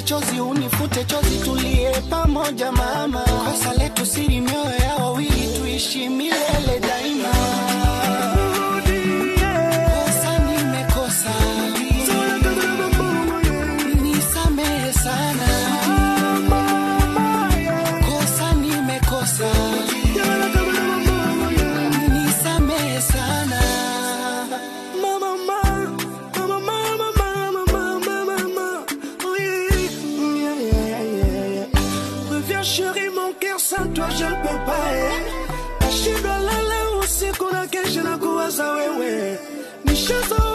chozi unifute chozi tulie pamoja mama. Kosa letu siri mioyo ya wawili tuishi milele daima. Kosa nimekosa, nisamehe sana. Kosa nimekosa, nisamehe sana. Chérie, mon cœur sans toi je ne peux pas. Ashidolala usiku na kesho na kuwaza wewe. Nishazo